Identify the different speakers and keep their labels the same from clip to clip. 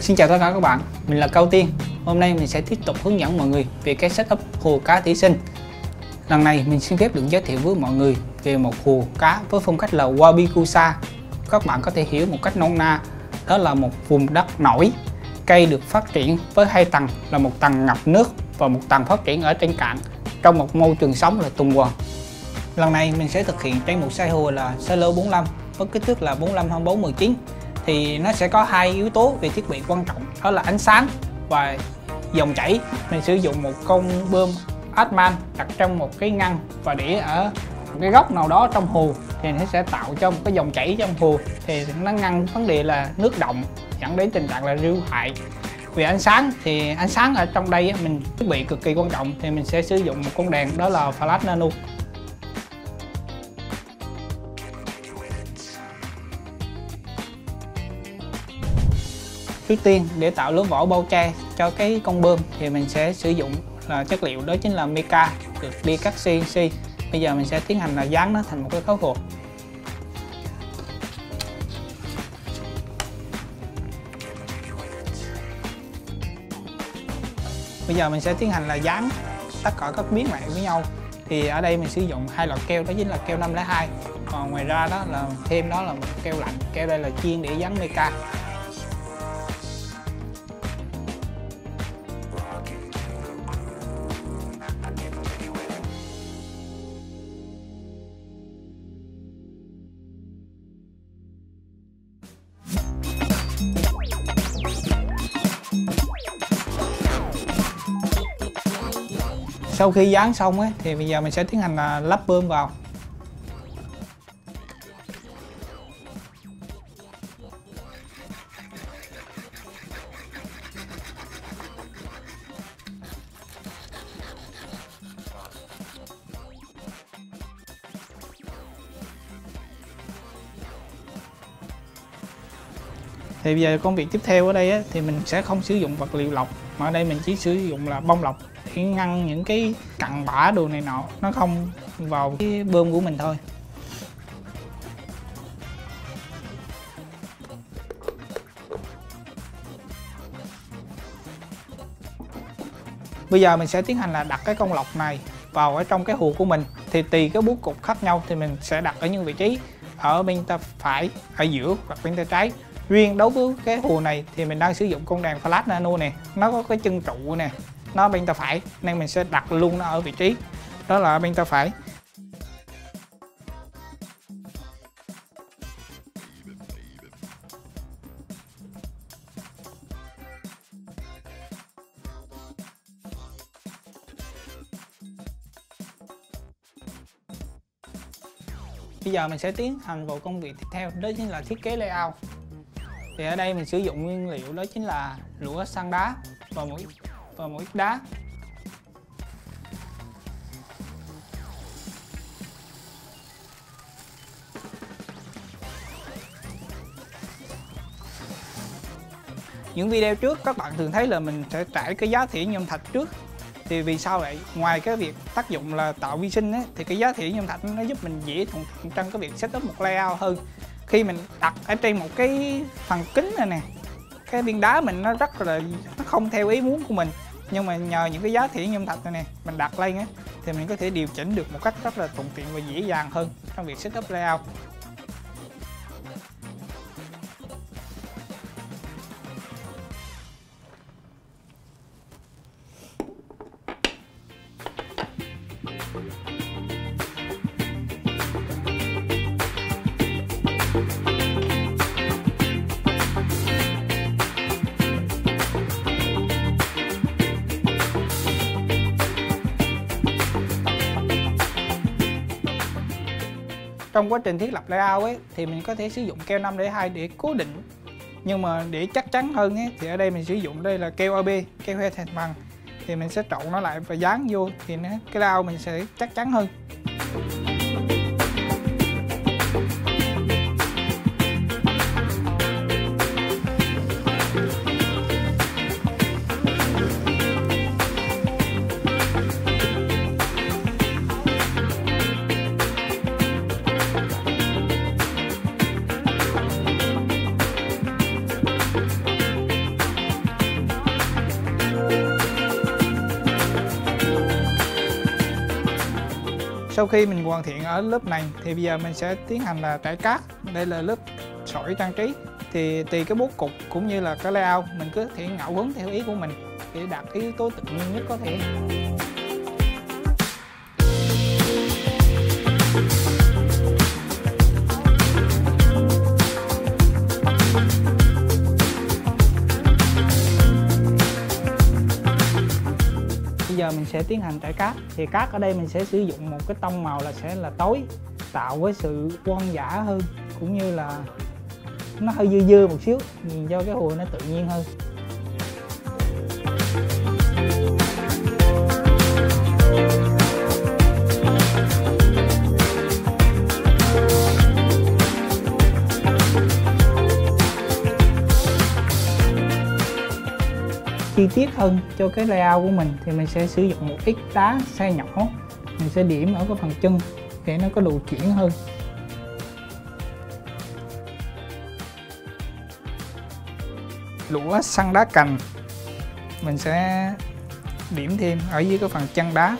Speaker 1: Xin chào tất cả các bạn, mình là Cao Tiên. Hôm nay mình sẽ tiếp tục hướng dẫn mọi người về cái setup hồ cá thủy sinh. Lần này mình xin phép được giới thiệu với mọi người về một hồ cá với phong cách là Wabikusa. Các bạn có thể hiểu một cách nôm na, đó là một vùng đất nổi. Cây được phát triển với hai tầng là một tầng ngập nước và một tầng phát triển ở trên cạn, trong một môi trường sống là tuần hoàn. Lần này mình sẽ thực hiện trên một size hồ là size lô 45 với kích thước là 45-24-19. Thì nó sẽ có hai yếu tố về thiết bị quan trọng, đó là ánh sáng và dòng chảy. Mình sử dụng một con bơm Atman đặt trong một cái ngăn và để ở một cái góc nào đó trong hồ, thì nó sẽ tạo cho một cái dòng chảy trong hồ, thì nó ngăn vấn đề là nước động dẫn đến tình trạng là rêu hại. Về ánh sáng thì ánh sáng ở trong đây mình thiết bị cực kỳ quan trọng, thì mình sẽ sử dụng một con đèn đó là flash nano. Trước tiên để tạo lớp vỏ bao che cho cái con bơm thì mình sẽ sử dụng là chất liệu đó chính là mica được đi cắt CNC. Bây giờ mình sẽ tiến hành là dán nó thành một cái khối hồ. Bây giờ mình sẽ tiến hành là dán tất cả các miếng lại với nhau. Thì ở đây mình sử dụng hai loại keo, đó chính là keo 502. Còn ngoài ra đó là thêm đó là một keo lạnh. Keo đây là chuyên để dán mica. Sau khi dán xong ấy, thì bây giờ mình sẽ tiến hành là lắp bơm vào. Thì bây giờ công việc tiếp theo ở đây á, thì mình sẽ không sử dụng vật liệu lọc, mà ở đây mình chỉ sử dụng là bông lọc để ngăn những cái cặn bã đồ này nọ nó không vào cái bơm của mình thôi. Bây giờ mình sẽ tiến hành là đặt cái con lọc này vào ở trong cái hồ của mình. Thì tùy cái bố cục khác nhau thì mình sẽ đặt ở những vị trí ở bên tay phải, ở giữa hoặc bên tay trái. Riêng đối với cái hồ này thì mình đang sử dụng con đèn flash nano nè, nó có cái chân trụ nè, nó bên tay phải nên mình sẽ đặt luôn nó ở vị trí đó là bên tay phải. Bây giờ mình sẽ tiến hành vào công việc tiếp theo, đó chính là thiết kế layout. Thì ở đây mình sử dụng nguyên liệu đó chính là lũa sand đá và một ít đá. Những video trước các bạn thường thấy là mình sẽ trải cái giá thủy nhôm thạch trước. Thì vì sao vậy? Ngoài cái việc tác dụng là tạo vi sinh ấy, thì cái giá thủy nhôm thạch nó giúp mình dễ thuận tiện trong cái việc setup một layout hơn. Khi mình đặt ở trên một cái phần kính này nè, cái viên đá mình nó rất là nó không theo ý muốn của mình, nhưng mà nhờ những cái giá thủy nhôm thạch này nè mình đặt lên á, thì mình có thể điều chỉnh được một cách rất là thuận tiện và dễ dàng hơn trong việc setup layout. Trong quá trình thiết lập layout ấy, thì mình có thể sử dụng keo 502 để cố định. Nhưng mà để chắc chắn hơn ấy, thì ở đây mình sử dụng đây là keo AB, keo he thành bằng. Thì mình sẽ trộn nó lại và dán vô, thì cái layout mình sẽ chắc chắn hơn. Sau khi mình hoàn thiện ở lớp này thì bây giờ mình sẽ tiến hành là trải cát. Đây là lớp sỏi trang trí. Thì tùy cái bố cục cũng như là cái layout, mình có thể ngẫu hứng theo ý của mình để đạt cái yếu tố tự nhiên nhất có thể. Bây giờ mình sẽ tiến hành trải cát. Thì cát ở đây mình sẽ sử dụng một cái tông màu là sẽ là tối, tạo với sự hoang dã hơn, cũng như là nó hơi dưa dưa một xíu, nhìn cho cái hồ nó tự nhiên hơn. Chi tiết hơn cho cái layout của mình thì mình sẽ sử dụng một ít đá size nhỏ, mình sẽ điểm ở cái phần chân để nó có độ chuyển hơn. Lũa săn đá cành mình sẽ điểm thêm ở dưới cái phần chân đá.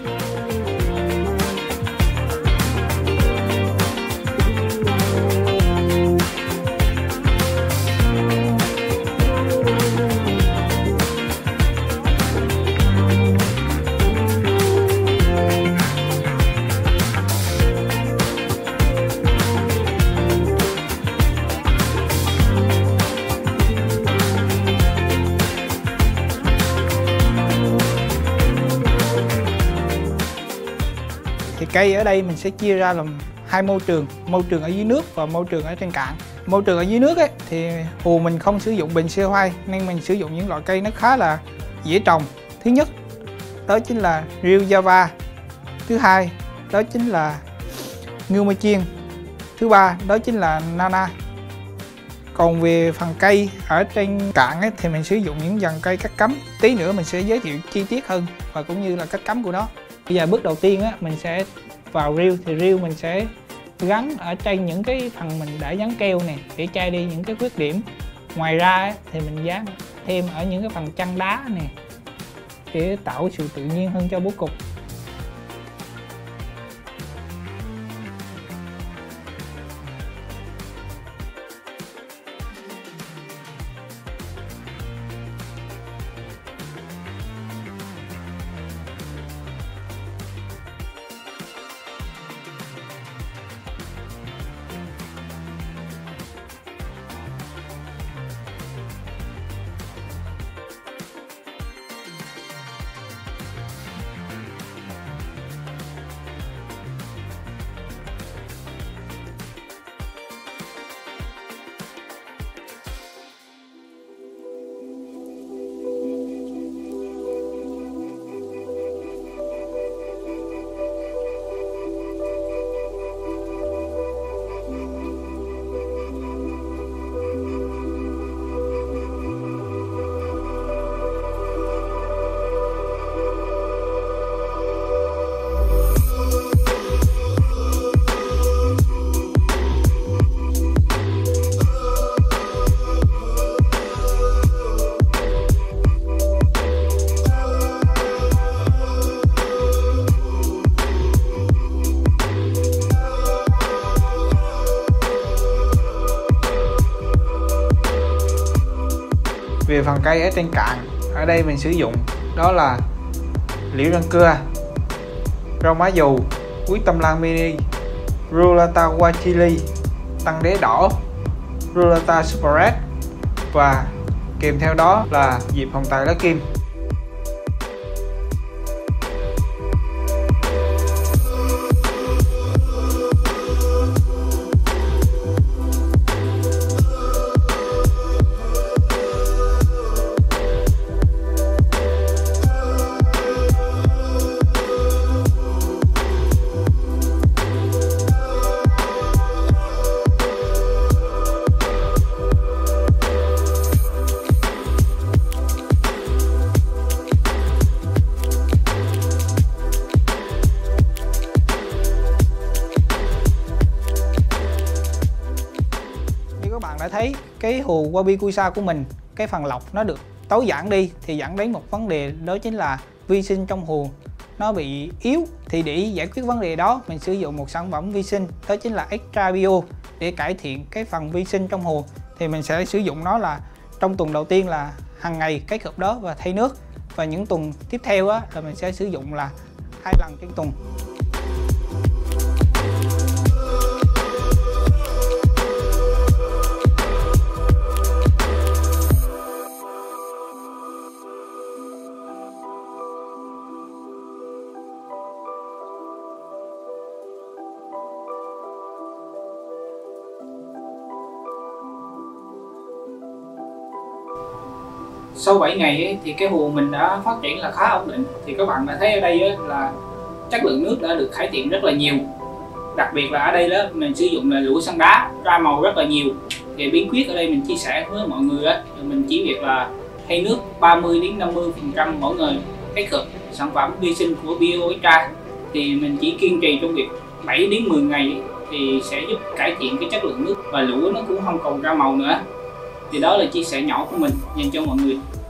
Speaker 1: Thì cây ở đây mình sẽ chia ra làm hai môi trường ở dưới nước và môi trường ở trên cạn. Môi trường ở dưới nước ấy, thì hồ mình không sử dụng bình CO2 nên mình sử dụng những loại cây nó khá là dễ trồng. Thứ nhất đó chính là rêu Java, thứ hai đó chính là ngưu ma chiên, thứ ba đó chính là nana. Còn về phần cây ở trên cạn ấy, thì mình sử dụng những dàn cây cắt cắm. Tí nữa mình sẽ giới thiệu chi tiết hơn và cũng như là cách cắm của nó. Bây giờ bước đầu tiên á, mình sẽ vào reel. Thì reel mình sẽ gắn ở trên những cái phần mình đã dán keo này để che đi những cái khuyết điểm. Ngoài ra á, thì mình dán thêm ở những cái phần chân đá này để tạo sự tự nhiên hơn cho bố cục. Về phần cây ở trên cạn, ở đây mình sử dụng đó là liễu răng cưa, rau má dù, quý tâm lan mini, Rulata Wachili, tăng đế đỏ, Rulata Super Red và kèm theo đó là diệp hồng tài lá kim. Đã thấy cái hồ Wabikusa của mình, cái phần lọc nó được tối giản đi thì dẫn đến một vấn đề, đó chính là vi sinh trong hồ nó bị yếu. Thì để giải quyết vấn đề đó, mình sử dụng một sản phẩm vi sinh, đó chính là Extra Bio, để cải thiện cái phần vi sinh trong hồ. Thì mình sẽ sử dụng nó là trong tuần đầu tiên là hàng ngày kết hợp đó và thay nước, và những tuần tiếp theo á, là mình sẽ sử dụng là 2 lần trên tuần. Sau 7 ngày ấy, thì cái hồ mình đã phát triển là khá ổn định. Thì các bạn đã thấy ở đây ấy, là chất lượng nước đã được cải thiện rất là nhiều. Đặc biệt là ở đây đó mình sử dụng là lũa săn đá ra màu rất là nhiều. Thì bí quyết ở đây mình chia sẻ với mọi người á, mình chỉ việc là thay nước 30 đến 50% mỗi ngày, kết hợp sản phẩm vi sinh của Bio Extra. Thì mình chỉ kiên trì trong việc 7 đến 10 ngày ấy, thì sẽ giúp cải thiện cái chất lượng nước và lũa nó cũng không còn ra màu nữa. Thì đó là chia sẻ nhỏ của mình dành cho mọi người.